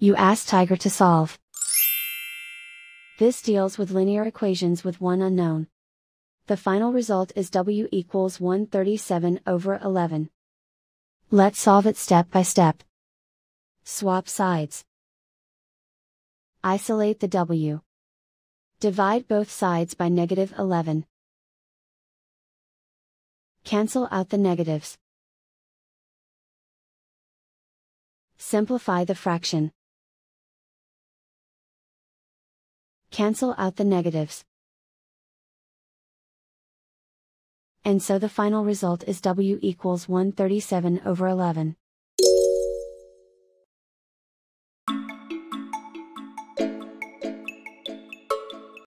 You ask Tiger to solve. This deals with linear equations with one unknown. The final result is W equals 137/11. Let's solve it step by step. Swap sides. Isolate the W. Divide both sides by -11. Cancel out the negatives. Simplify the fraction. Cancel out the negatives. And so the final result is W equals 137/11.